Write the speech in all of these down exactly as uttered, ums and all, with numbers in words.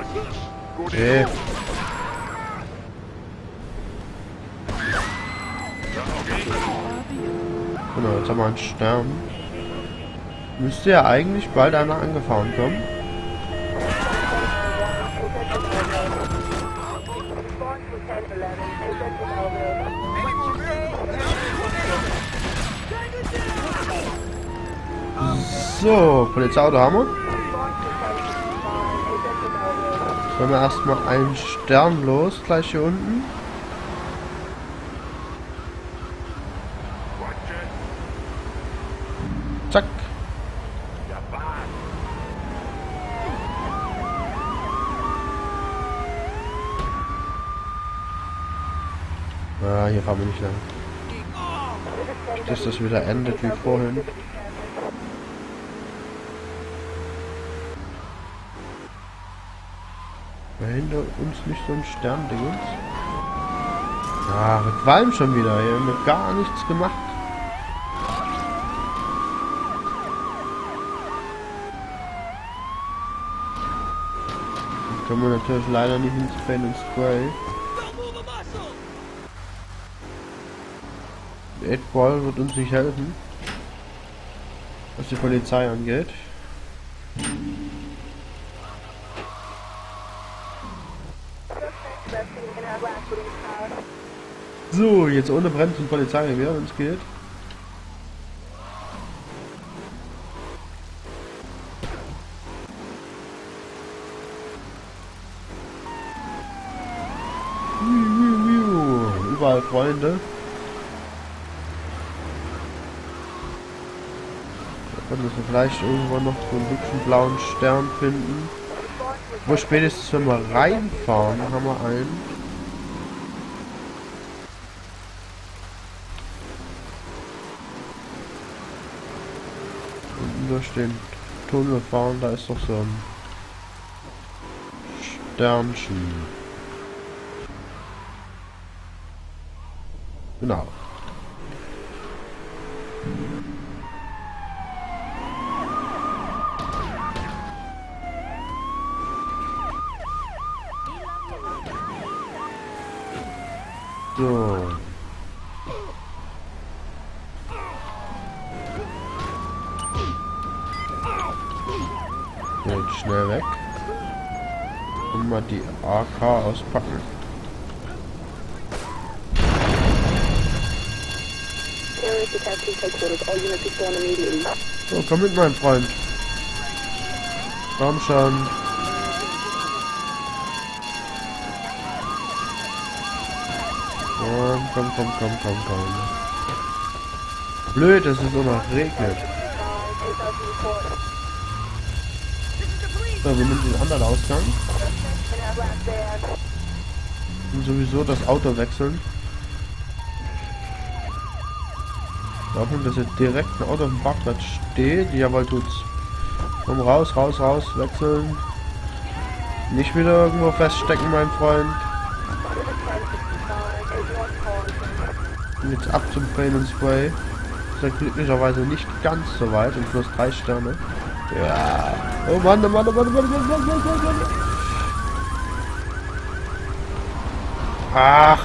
Okay. Genau, jetzt haben wir einen Stern. Müsste ja eigentlich bald einer angefahren kommen. So, Polizeiauto haben wir. Sollen wir erstmal einen Stern los, gleich hier unten. Zack. Ah, hier fahren wir nicht lang. Dass das wieder endet wie vorhin. War hinter uns nicht so ein Sterndingens? Ah, wir qualmen schon wieder. Hier haben wir gar nichts gemacht. Dann können wir natürlich leider nicht ins Paint and Spray. eight Ball wird uns nicht helfen, was die Polizei angeht. So, jetzt ohne Bremsen und Polizeirevier, wenn es geht. Überall Freunde. Da können wir vielleicht irgendwann noch so einen hübschen blauen Stern finden. Wo spätestens wenn wir reinfahren, haben wir einen. Unten durch den Tunnel fahren, da ist doch so ein Sternchen. Genau. So. Jetzt schnell weg. Und mal die A K auspacken. So, komm mit, mein Freund. Komm schon. Komm, komm, komm, komm, komm, komm. Blöd, dass es so noch regnet. So, wir nehmen den anderen Ausgang. Und sowieso das Auto wechseln. Hoffen, dass jetzt direkt ein Auto auf dem Parkplatz steht. Jawohl, tut's. Komm raus, raus, raus, wechseln. Nicht wieder irgendwo feststecken, mein Freund. Und jetzt ab zum Paint and Spray. Ist ja glücklicherweise nicht ganz so weit und plus drei Sterne. Ja. Oh Mann, oh Mann, oh Mann, oh Mann, oh Mann, oh Mann, oh Mann. Ach.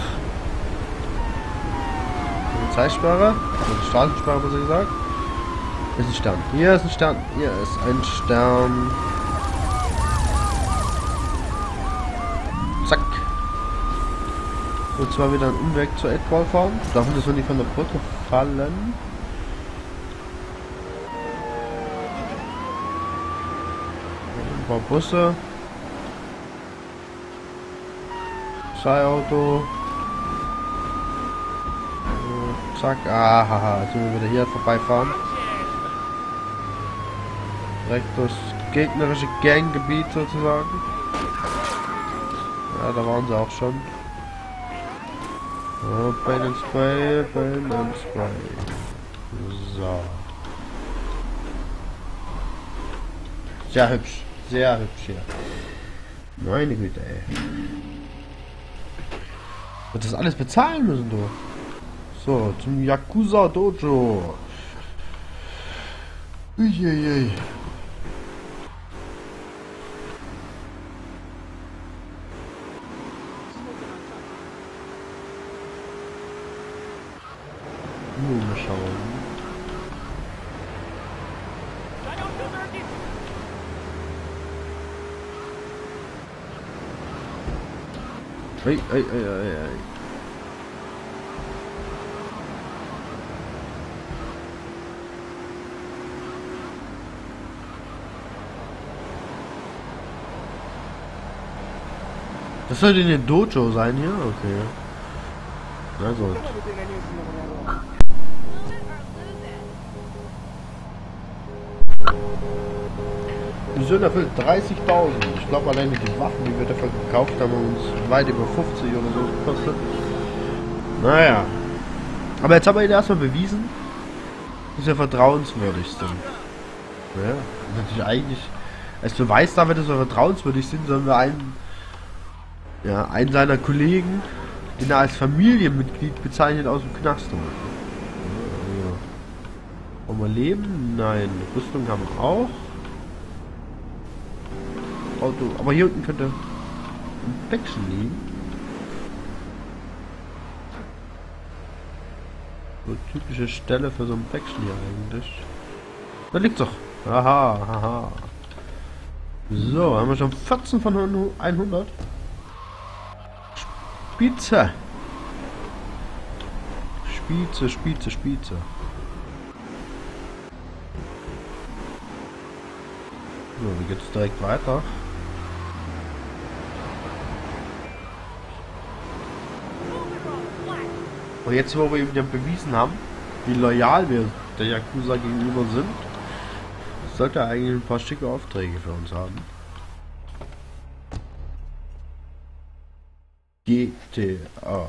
Polizeisperre. Also Straßensperre, besser gesagt. Hier ist ein Stern. Hier ist ein Stern. Hier ist ein Stern. Zack. Und zwar wieder einen Umweg zur eight Ball fahren. Darf man das nicht von der Brücke fallen? Ein paar Busse. Polizeiauto. Zack. Ah, haha. Jetzt müssen wir wieder hier vorbeifahren. Direkt durchs gegnerische Ganggebiet sozusagen. Ja, da waren sie auch schon. Oh, Paint and Spray, Paint and Spray. So. Sehr hübsch. Sehr hübsch hier. Meine Güte, ey. Wird das alles bezahlen müssen, du. So, zum Yakuza Dojo. Uiuiui. Mal schauen. Ei, ei, ei, ei, ei. Das sollte eine Dojo sein hier? Okay. Na gut. Mission erfüllt dreißigtausend. Ich glaube alleine die Waffen, die wir dafür gekauft haben, haben uns weit über fünfzig oder so gekostet. Naja. Aber jetzt haben wir ihn erstmal bewiesen, dass wir vertrauenswürdig sind. Ja, natürlich eigentlich als Beweis dafür, dass wir vertrauenswürdig sind, sollen wir einen, ja, einen seiner Kollegen, den er als Familienmitglied bezeichnet, aus dem Knast holen. Ja. Wollen wir leben? Nein. Rüstung haben wir auch. Auto. Aber hier unten könnte ein Päckchen liegen. So typische Stelle für so ein Päckchen hier eigentlich. Da liegt doch. Aha, aha. So, haben wir schon vierzehn von hundert. Spitze. Spitze, Spitze, Spitze. So, wie geht's direkt weiter? Und jetzt, wo wir ihm ja bewiesen haben, wie loyal wir der Yakuza gegenüber sind, sollte er eigentlich ein paar schicke Aufträge für uns haben. G T A.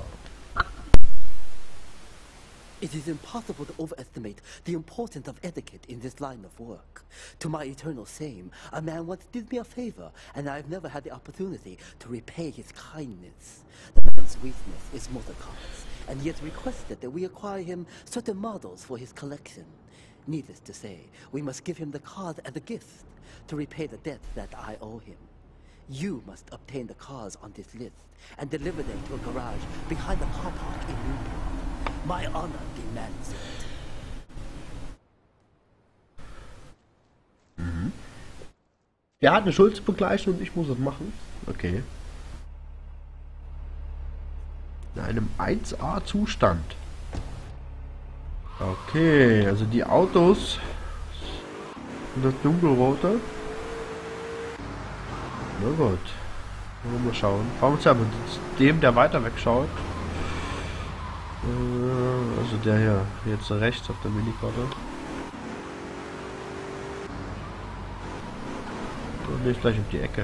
It is impossible to overestimate the importance of etiquette in this line of work. To my eternal shame, a man once did me a favor, and I've never had the opportunity to repay his kindness. The man's weakness is motor cars, and he has requested that we acquire him certain models for his collection. Needless to say, we must give him the cars as a gift to repay the debt that I owe him. You must obtain the cars on this list and deliver them to a garage behind the car park in Newport. My honor demands it. Mhm. Der hat eine Schuld zu begleichen und ich muss es machen. Okay. In einem eins A Zustand. Okay, also die Autos und das dunkelrote. Na gut. Mal schauen. Fahren wir uns ja mit dem, der weiter wegschaut. Äh, also der hier, jetzt rechts auf der Minikarte. Und nicht gleich um die Ecke.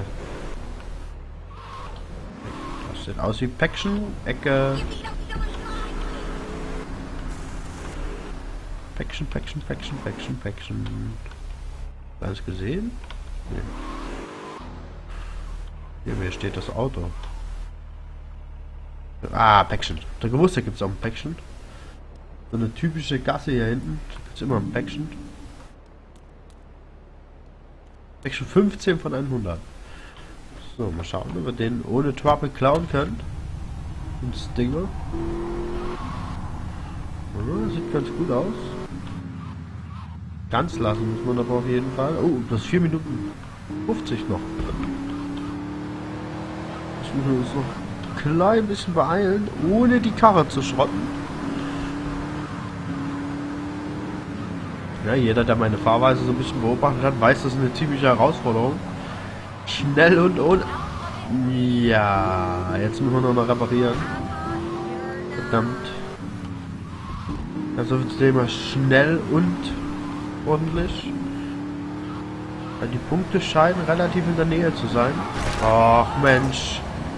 Das sieht aus wie Päckchen. Ecke. Päckchen, Päckchen, Päckchen, Päckchen, Päckchen. Alles gesehen? Nee. Hier, mir steht das Auto. Ah, Päckchen. Da gewusst, da gibt es auch ein Päckchen. So eine typische Gasse hier hinten. Da gibt es immer ein Päckchen. Päckchen fünfzehn von hundert. So, mal schauen, ob wir den ohne Trouble klauen können. Und Stinger. Ja, sieht ganz gut aus. Ganz lassen muss man aber auf jeden Fall. Oh, das ist vier Minuten fünfzig noch. Jetzt müssen wir uns noch ein klein bisschen beeilen, ohne die Karre zu schrotten. Ja, jeder, der meine Fahrweise so ein bisschen beobachtet hat, weiß, das ist eine ziemliche Herausforderung. Schnell und ohne... Ja, jetzt müssen wir noch mal reparieren. Verdammt. Also das Thema schnell und ordentlich. Weil die Punkte scheinen relativ in der Nähe zu sein. Ach Mensch.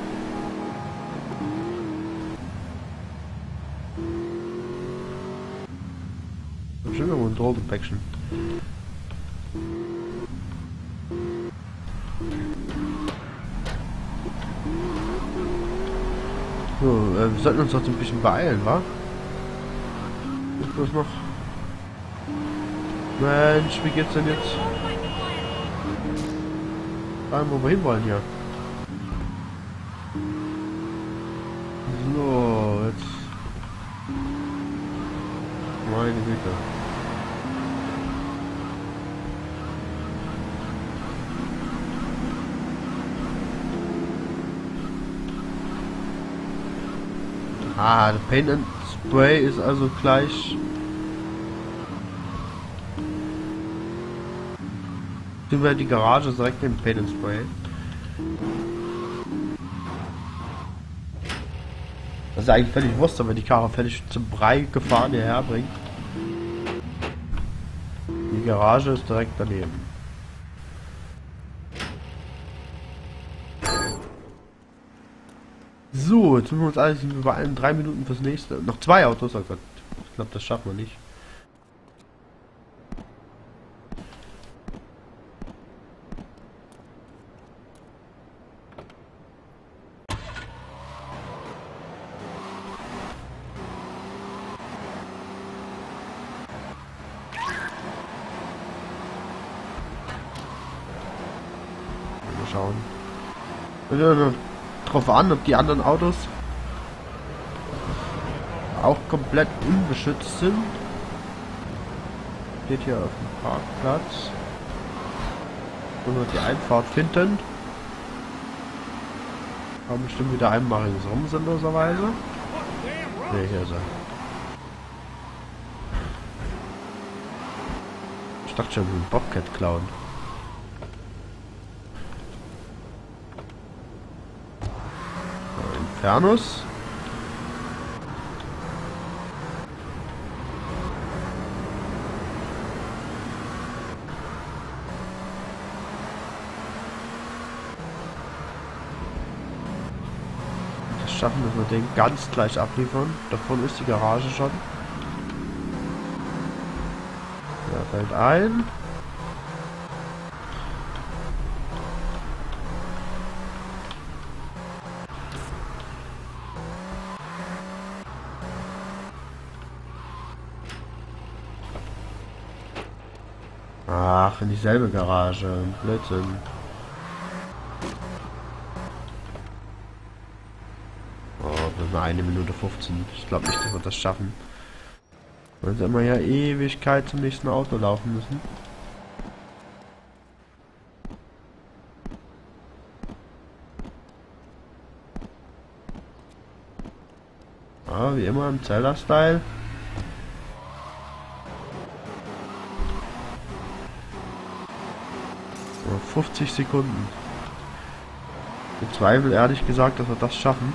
Schon irgendwo ein Drogenpäckchen. So, äh, wir sollten uns doch ein bisschen beeilen, wa? Ist das noch? Mensch, wie geht's denn jetzt? Fragen, wo wir hinwollen hier. So, jetzt Meine Güte. Ah, der Paint and Spray ist also gleich. Sind wir die Garage direkt im Paint and Spray. Das ist eigentlich völlig wurscht, wenn die Karre völlig zum Brei gefahren hierher bringt. Die Garage ist direkt daneben. So, jetzt müssen wir uns alles über allen drei Minuten fürs nächste. Noch zwei Autos, oh Gott. Ich glaube, das schaffen wir nicht. Mal schauen. Wir drauf an, ob die anderen Autos auch komplett unbeschützt sind. Steht hier auf dem Parkplatz. Und wir die Einfahrt finden. Haben bestimmt wieder einmal rum sinnloserweise. Ne, hier ist er. Ich dachte schon, ein Bobcat klauen. Infernus. Das schaffen, dass wir den ganz gleich abliefern. Davon ist die Garage schon. Der fällt ein. Ach, in dieselbe Garage. Blödsinn. Oh, wir sind eine Minute fünfzehn. Ich glaube nicht, dass wir das schaffen. Weil wir immer ja Ewigkeit zum nächsten Auto laufen müssen. Ah, wie immer im Zelda-Style. fünfzig Sekunden. Ich bezweifle ehrlich gesagt, dass wir das schaffen.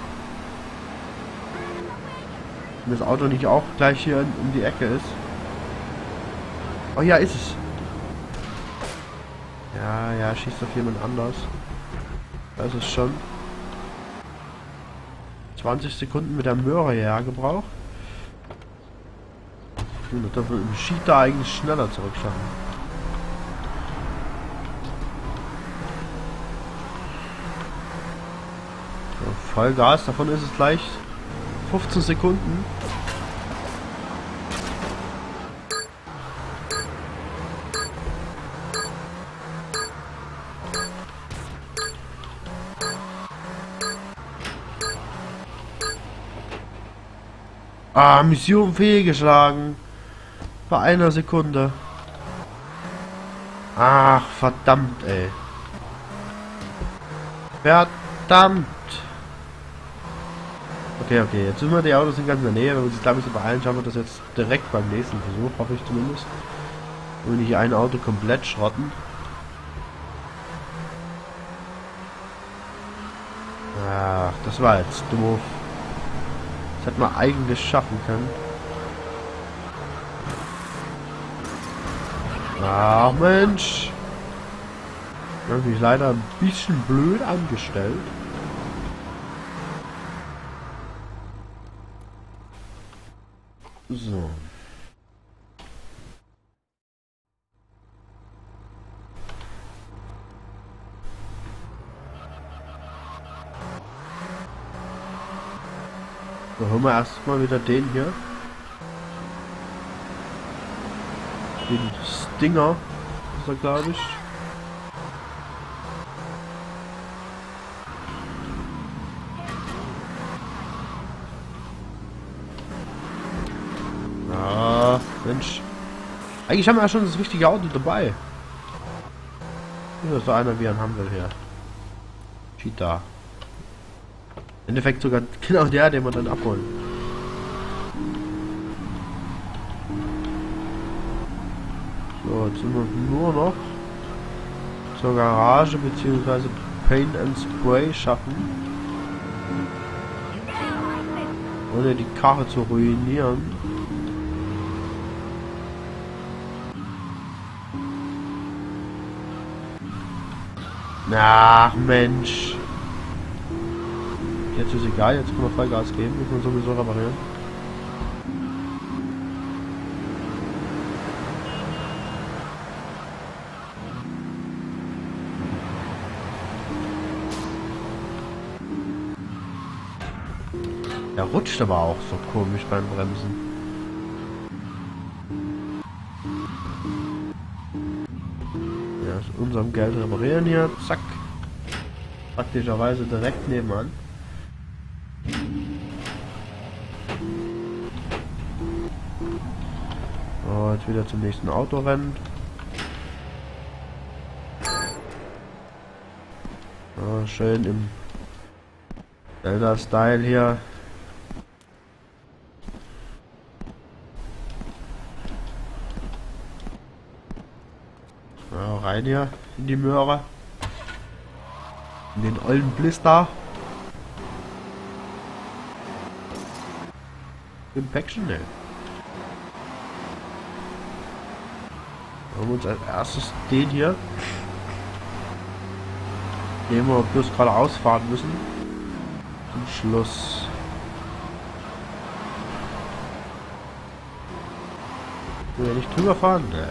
Wenn das Auto nicht auch gleich hier um die Ecke ist. Oh ja, ist es. Ja, ja, schießt auf jemand anders. Da ist es schon. zwanzig Sekunden mit der Möhre hierher gebraucht. Und das dürfen wir im Cheater eigentlich schneller zurückschaffen. Vollgas, davon ist es gleich fünfzehn Sekunden. Ah, Mission fehlgeschlagen. Bei einer Sekunde. Ach, verdammt, ey. Verdammt. Okay, okay, jetzt sind wir, die Autos sind ganz in der Nähe, wenn wir uns glaube ich so beeilen, schaffen wir das jetzt direkt beim nächsten Versuch, hoffe ich zumindest. Und nicht ein Auto komplett schrotten. Ach, das war jetzt doof. Das hätte man eigentlich schaffen können. Ach Mensch. Ich habe mich leider ein bisschen blöd angestellt. So. So, holen wir erstmal wieder den hier. Den Stinger ist er, glaube ich. Mensch. Eigentlich haben wir ja schon das richtige Auto dabei. Hier ist so einer wie ein Handel hier. Cheetah. Im Endeffekt sogar genau der, den wir dann abholen. So, jetzt sind wir nur noch zur Garage bzw. Paint and Spray schaffen. Ohne die Karre zu ruinieren. Ach Mensch. Jetzt ist egal, jetzt können wir Vollgas geben, müssen wir sowieso reparieren. Der rutscht aber auch so komisch beim Bremsen. Ja, aus unserem Geld reparieren hier, zack. Praktischerweise direkt nebenan. So, jetzt wieder zum nächsten Auto rennen. So, schön im Zelda-Style hier. Ja, rein hier in die Möhre. In den ollen Blister. Im Päckchen, ne? Haben wir uns als erstes den hier, den wir bloß geradeaus fahren müssen. Zum Schluss. Will ja nicht drüber fahren? Ne.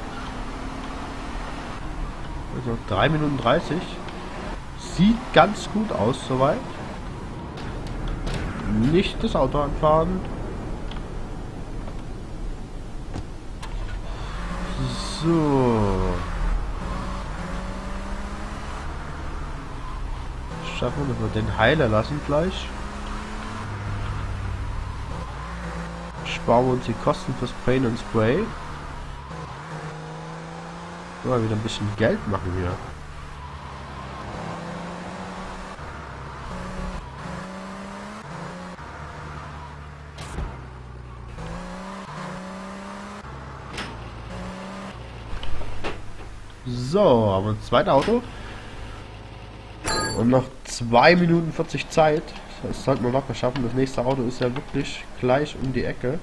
Also drei Minuten dreißig. Sieht ganz gut aus soweit. Nicht das Auto anfahren. So. Schaffen wir, dass wir den Heiler lassen gleich. Sparen wir uns die Kosten fürs Paint and Spray. Mal wieder ein bisschen Geld machen hier. So, haben wir das zweite Auto. Und noch zwei Minuten vierzig Zeit. Das sollten wir locker schaffen. Das nächste Auto ist ja wirklich gleich um die Ecke.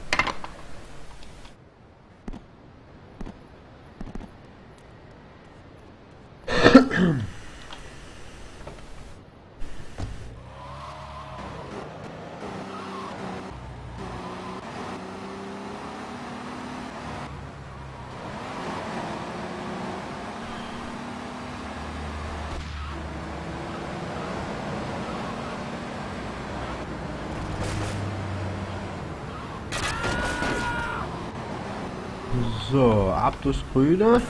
So, ab durchs Grüne.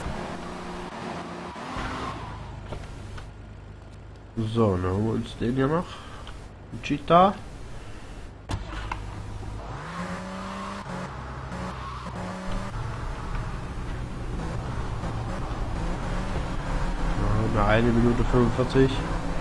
So, dann holen wir uns den hier noch. Ein Cheetah. Eine, eine Minute fünfundvierzig.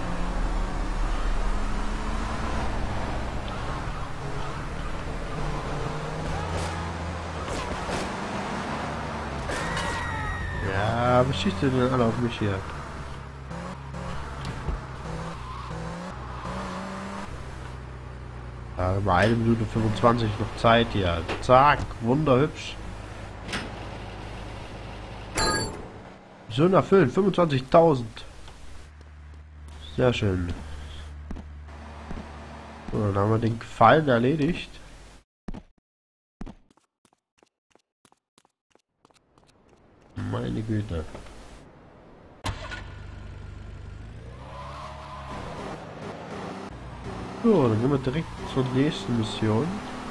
Ja, was schießt ihr denn alle auf mich hier? Ja, über eine Minute fünfundzwanzig noch Zeit hier. Zack, wunderhübsch. Schön erfüllt, fünfundzwanzigtausend. Sehr schön. So, dann haben wir den Gefallen erledigt. Meine Güte. So, dann gehen wir direkt zur nächsten Mission.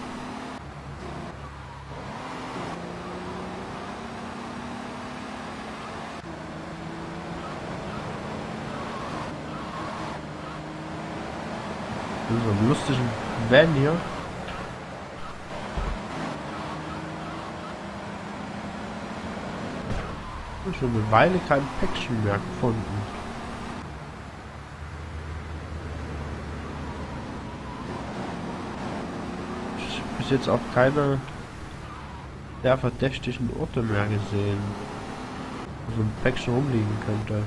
So einen lustigen Van hier. Schon eine Weile kein Päckchen mehr gefunden. Ich habe bis jetzt auch keine der verdächtigen Orte mehr gesehen, wo so ein Päckchen rumliegen könnte.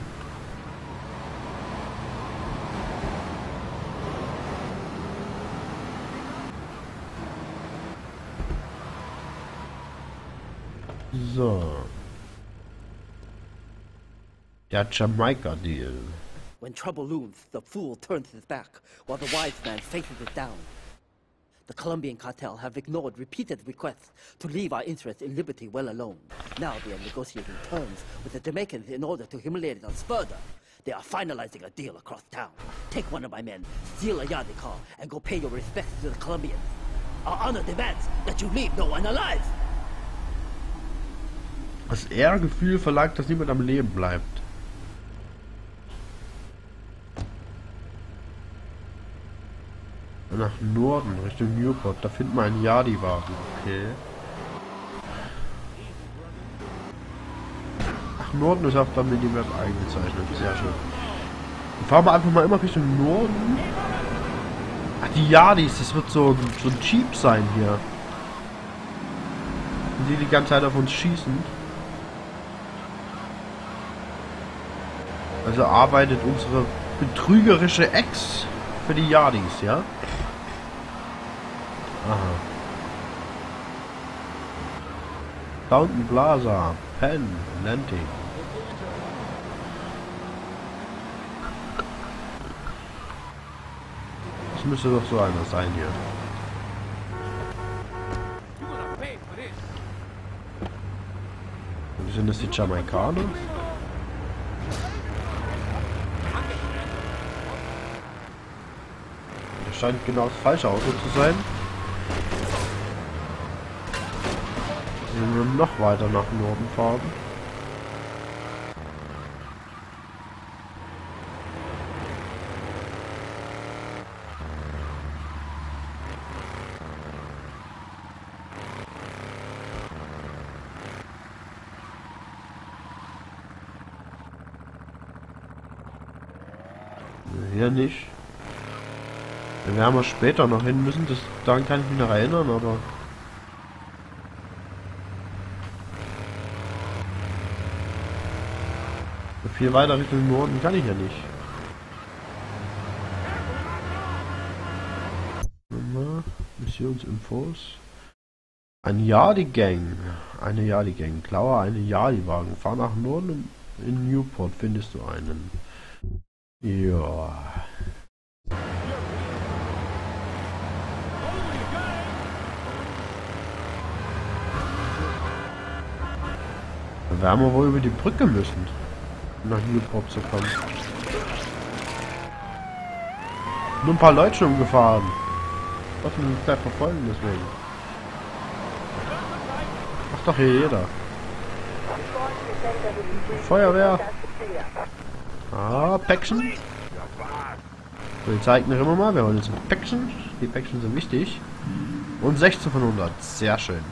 So. Der Jamaika-Deal. When trouble looms, the fool turns his back, while the wise man faces it down. The Colombian cartel have ignored repeated requests to leave our interests in liberty well alone. Now they are negotiating terms with the Jamaicans in order to humiliate us further. They are finalizing a deal across town. Take one of my men, steal a Yardie car, and go pay your respects to the Colombians. Our honor demands that you leave no one alive. Das Ehrgefühl verlangt, dass niemand am Leben bleibt. Nach Norden, Richtung Newport, da findet man einen Yardie-Wagen. Okay. Ach, Norden ist auf der Minimap eingezeichnet. Sehr schön. Dann fahren wir einfach mal immer Richtung Norden. Ach, die Yardies, das wird so, so ein Jeep sein hier. Und die die ganze Zeit auf uns schießen. Also arbeitet unsere betrügerische Ex für die Yardies, ja? Aha. Fountain Plaza, Penn, Atlantic. Das müsste doch so einer sein hier. Sind das die Jamaikaner? Das scheint genau das falsche Auto zu sein. Wir noch weiter nach Norden fahren. Hier nicht. Da werden wir später noch hin müssen. Das, daran kann ich mich noch erinnern, aber... Viel weiter Richtung Norden kann ich ja nicht. Missionsinfos. Ein Yardie-Gang. Eine Yardie-Gang. Klaue eine Yardie-Wagen. Fahr nach Norden. In Newport findest du einen. Ja. Da werden wir wohl über die Brücke müssen, nach Newport zu kommen. Nur ein paar Leute umgefahren. Hoffen uns gleich verfolgen deswegen. Macht doch hier jeder. Feuerwehr. Ah, Päckchen. Polizei ignorieren wir mal. Wir holen jetzt ein Päckchen. Die Päckchen sind wichtig. Und sechzehn von hundert. Sehr schön.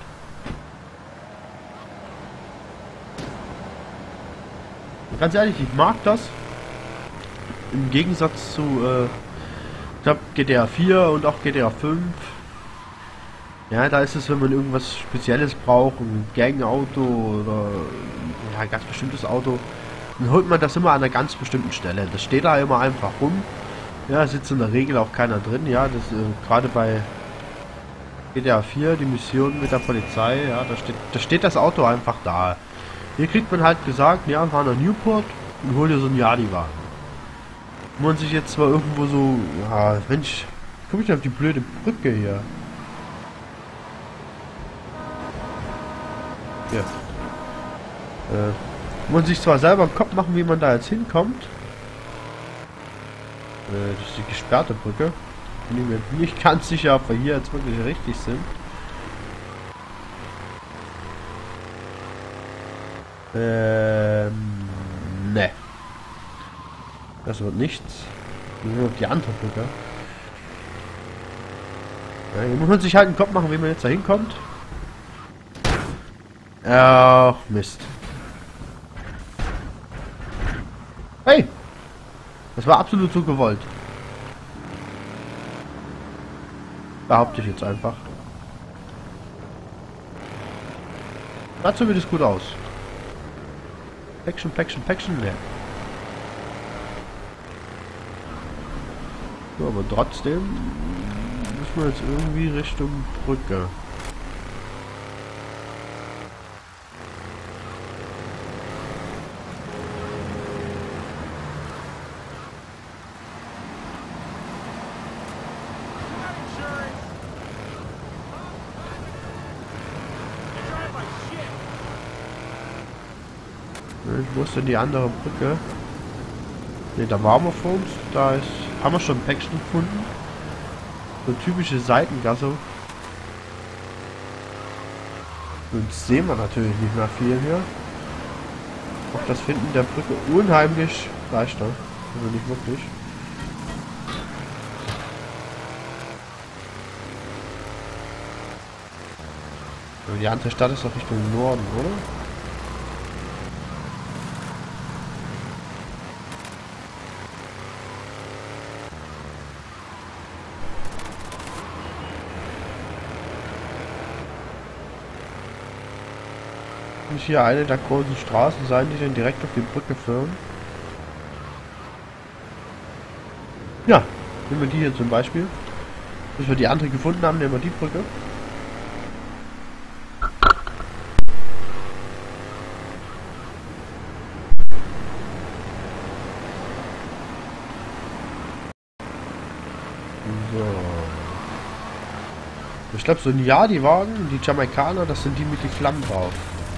Ganz ehrlich, ich mag das. Im Gegensatz zu, äh, ich glaube, G T A vier und auch G T A fünf. Ja, da ist es, wenn man irgendwas Spezielles braucht, ein Gangauto oder ja, ein ganz bestimmtes Auto, dann holt man das immer an einer ganz bestimmten Stelle. Das steht da immer einfach rum. Ja, sitzt in der Regel auch keiner drin. Ja, das äh, gerade bei G T A vier, die Mission mit der Polizei, ja, da steht, da steht das Auto einfach da. Hier kriegt man halt gesagt, ja, fahr nach Newport und hol dir so einen Yardie-Wagen. Wenn man sich jetzt zwar irgendwo so, ja, Mensch, guck ich auf die blöde Brücke hier. Ja. Äh, wenn man sich zwar selber im Kopf machen, wie man da jetzt hinkommt. Äh, das ist die gesperrte Brücke. Bin ich mir nicht ganz sicher, ob wir hier jetzt wirklich richtig sind. Ähm, ne. Das wird nichts. Nur die andere Brücke. Ja, hier muss man sich halt einen Kopf machen, wie man jetzt da hinkommt. Ach, Mist. Hey! Das war absolut so gewollt. Behaupte ich jetzt einfach. Dazu sieht es gut aus. Päckchen, Päckchen, Päckchen, ne. So, aber trotzdem müssen wir jetzt irgendwie Richtung Brücke. Wo ist denn die andere Brücke? Ne, da waren wir vor uns. Da ist, haben wir schon ein Päckchen gefunden. So typische Seitengasse. Und sehen wir natürlich nicht mehr viel hier. Auch das Finden der Brücke unheimlich leichter. Also nicht wirklich. Aber die andere Stadt ist doch Richtung Norden, oder? Nicht hier eine der großen Straßen sein, die dann direkt auf die Brücke führen. Ja, nehmen wir die hier zum Beispiel. Bis wir die andere gefunden haben, nehmen wir die Brücke. So. Ich glaube, so ein Ja, die Wagen, die Jamaikaner, das sind die mit den Flammen drauf.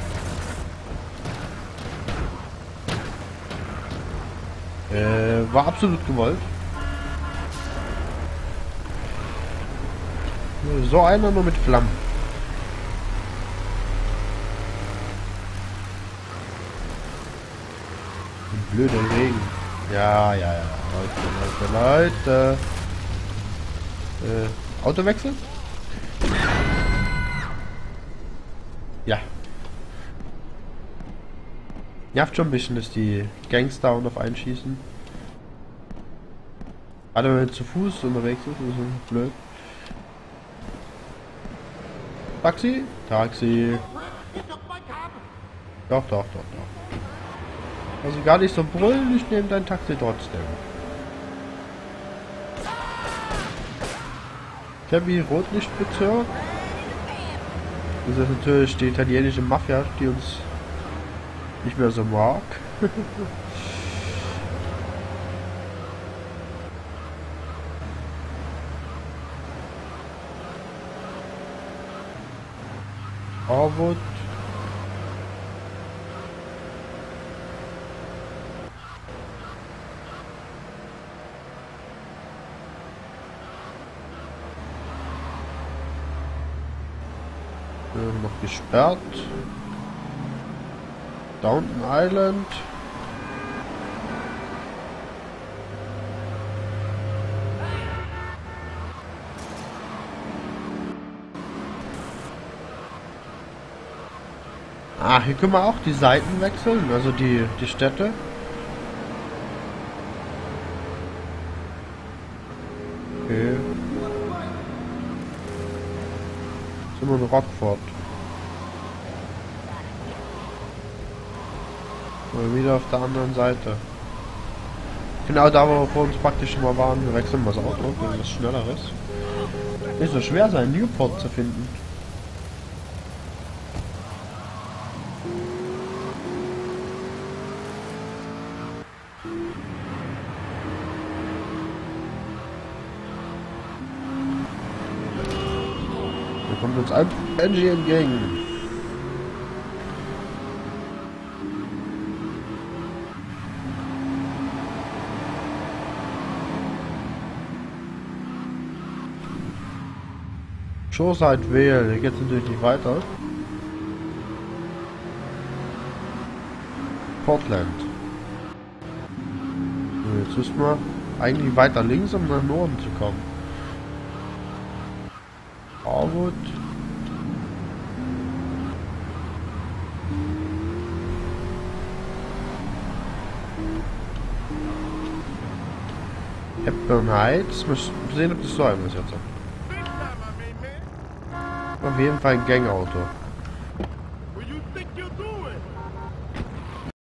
Äh, war absolut gewollt. So einer nur mit Flammen. Ein blöder Regen. Ja, ja, ja. Leute, Leute, Leute. Äh, Autowechsel? Ja. Nervt schon ein bisschen, dass die Gangster und auf einen schießen. Gerade wenn man zu Fuß unterwegs ist, ist das blöd. Taxi? Taxi. Doch, doch, doch, doch. Also gar nicht so brüllen, ich nehme dein Taxi trotzdem. Cabby Rotlichtbezirk. Das ist natürlich die italienische Mafia, die uns nicht mehr so mag. Harwood. Noch gesperrt. Downton Island. Ah, hier können wir auch die Seiten wechseln, also die, die Städte. Okay. Sind wir in Rockford. Mal wieder auf der anderen Seite. Genau da, wo wir vor uns praktisch schon mal waren. Wir wechseln mal das Auto, wenn das schneller ist. Nicht so schwer sein, Newport zu finden. Da kommt uns ein Benji entgegen. Shoreside Vale, hier geht es natürlich nicht weiter. Portland. So, jetzt müssen wir eigentlich weiter links, um nach Norden zu kommen. Harwood. Hepburn Heights. Mal sehen, ob das so ein ist jetzt. Auf jeden Fall ein Gangauto.